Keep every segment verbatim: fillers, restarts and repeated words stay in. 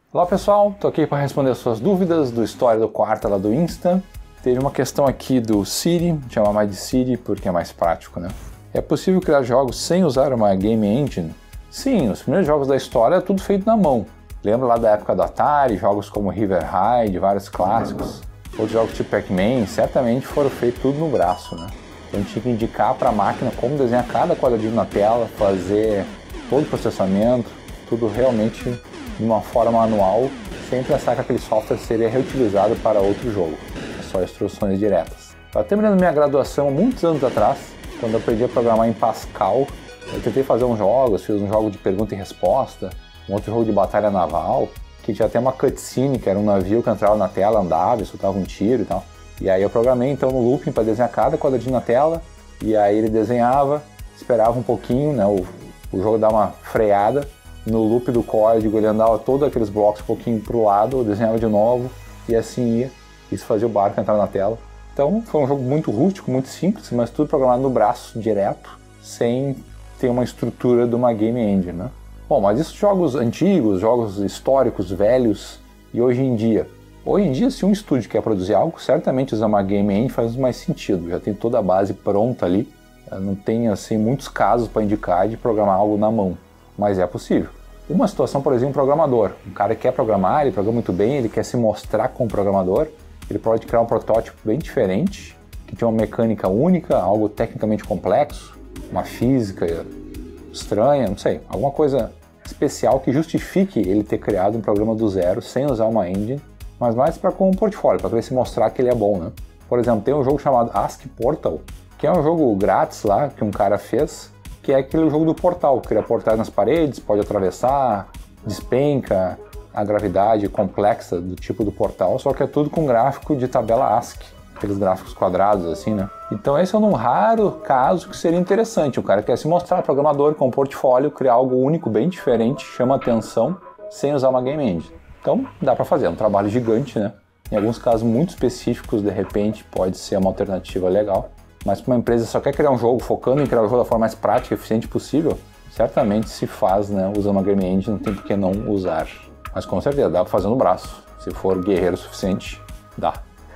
Olá pessoal, estou aqui para responder as suas dúvidas do História do Quarta lá do Insta. Teve uma questão aqui do Siri, chamar mais de Siri porque é mais prático, né? É possível criar jogos sem usar uma Game Engine? Sim, os primeiros jogos da história é tudo feito na mão. Lembra lá da época do Atari, jogos como River Raid, vários clássicos. Outros jogos tipo Pac-Man, certamente foram feitos tudo no braço, né? Então tinha que indicar para a máquina como desenhar cada quadradinho na tela, fazer todo o processamento, tudo realmente de uma forma manual, sem pensar que aquele software seria reutilizado para outro jogo. É só instruções diretas. Eu terminando minha graduação muitos anos atrás, quando eu aprendi a programar em Pascal, eu tentei fazer uns jogos, fiz um jogo de pergunta e resposta, um outro jogo de batalha naval, que tinha até uma cutscene, que era um navio que entrava na tela, andava e soltava um tiro e tal. E aí eu programei então no looping para desenhar cada quadradinho na tela, e aí ele desenhava, esperava um pouquinho, né, o, o jogo dava uma freada, no loop do código ele andava todos aqueles blocos um pouquinho para o lado, desenhava de novo, e assim ia, isso fazia o barco entrar na tela. Então foi um jogo muito rústico, muito simples, mas tudo programado no braço, direto, sem ter uma estrutura de uma Game Engine, né? Bom, mas isso jogos antigos, jogos históricos, velhos, e hoje em dia? Hoje em dia, se um estúdio quer produzir algo, certamente usar uma Game Engine faz mais sentido, já tem toda a base pronta ali, não tem assim muitos casos para indicar de programar algo na mão, mas é possível. Uma situação, por exemplo, um programador, um cara que quer programar, ele programa muito bem, ele quer se mostrar como programador, ele pode criar um protótipo bem diferente, que tem uma mecânica única, algo tecnicamente complexo, uma física estranha, não sei, alguma coisa especial que justifique ele ter criado um programa do zero, sem usar uma engine, mas mais para como um portfólio, para se mostrar que ele é bom, né? Por exemplo, tem um jogo chamado Ask Portal, que é um jogo grátis lá, que um cara fez, que é aquele jogo do portal, cria portais nas paredes, pode atravessar, despenca, a gravidade complexa do tipo do portal, só que é tudo com gráfico de tabela ASCII, aqueles gráficos quadrados assim, né? Então esse é um raro caso que seria interessante, o cara quer se mostrar programador com um portfólio, criar algo único, bem diferente, chama atenção, sem usar uma Game Engine. Então dá para fazer, é um trabalho gigante, né? Em alguns casos muito específicos, de repente, pode ser uma alternativa legal. Mas para uma empresa que só quer criar um jogo, focando em criar o jogo da forma mais prática e eficiente possível, certamente se faz, né, usando uma Game Engine, não tem por que não usar. Mas com certeza, dá para fazer no braço. Se for guerreiro o suficiente, dá.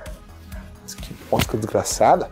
Que bosta desgraçada.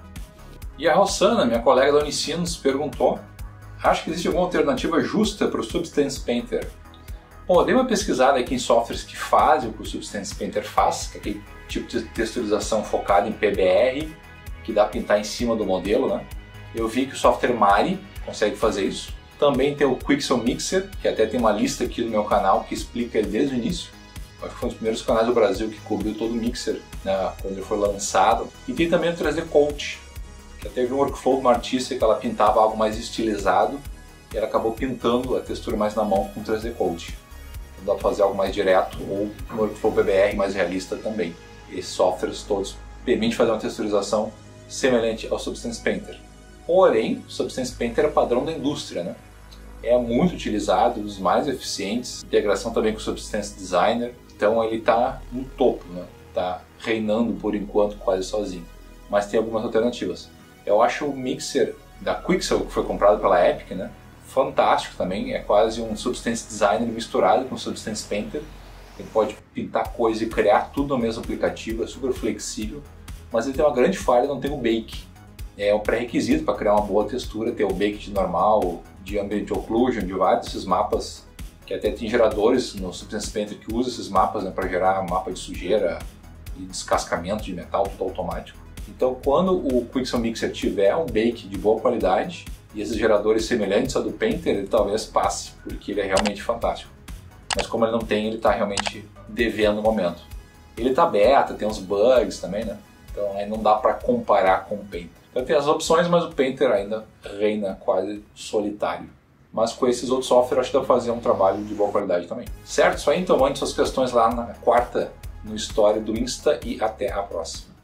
E a Rossana, minha colega da Unicinos, perguntou: acho que existe alguma alternativa justa para o Substance Painter? Bom, eu dei uma pesquisada aqui em softwares que fazem o que o Substance Painter faz, que é aquele tipo de texturização focada em P B R, que dá para pintar em cima do modelo, né? Eu vi que o software Mari consegue fazer isso. Também tem o Quixel Mixer, que até tem uma lista aqui no meu canal que explica ele desde o início. Acho que foi um dos primeiros canais do Brasil que cobriu todo o Mixer, né, quando ele foi lançado. E tem também o três D Coat, que até vi um workflow de uma artista que ela pintava algo mais estilizado e ela acabou pintando a textura mais na mão com o três D Coat. Então dá para fazer algo mais direto ou um workflow P B R mais realista também. Esses softwares todos permitem fazer uma texturização semelhante ao Substance Painter. Porém, o Substance Painter é padrão da indústria, né? É muito utilizado, um dos mais eficientes, integração também com o Substance Designer, então ele está no topo, né? Está reinando por enquanto quase sozinho, mas tem algumas alternativas. Eu acho o Mixer da Quixel, que foi comprado pela Epic, né, fantástico também, é quase um Substance Designer misturado com o Substance Painter. Ele pode pintar coisa e criar tudo no mesmo aplicativo, é super flexível, mas ele tem uma grande falha, não tem o Bake. É um pré-requisito para criar uma boa textura, ter o Bake de normal, de Ambient Occlusion, de vários desses mapas, que até tem geradores no Substance Painter que usam esses mapas, né, para gerar mapa de sujeira e descascamento de metal, tudo automático. Então quando o Quixel Mixer tiver um Bake de boa qualidade e esses geradores semelhantes ao do Painter, ele talvez passe, porque ele é realmente fantástico. Mas como ele não tem, ele está realmente devendo no momento. Ele está beta, tem uns bugs também, né? Então aí não dá para comparar com o Painter. Então tem as opções, mas o Painter ainda reina quase solitário. Mas com esses outros softwares acho que dá para fazer um trabalho de boa qualidade também. Certo? Isso aí, então mande suas questões lá na quarta no História do Insta e até a próxima.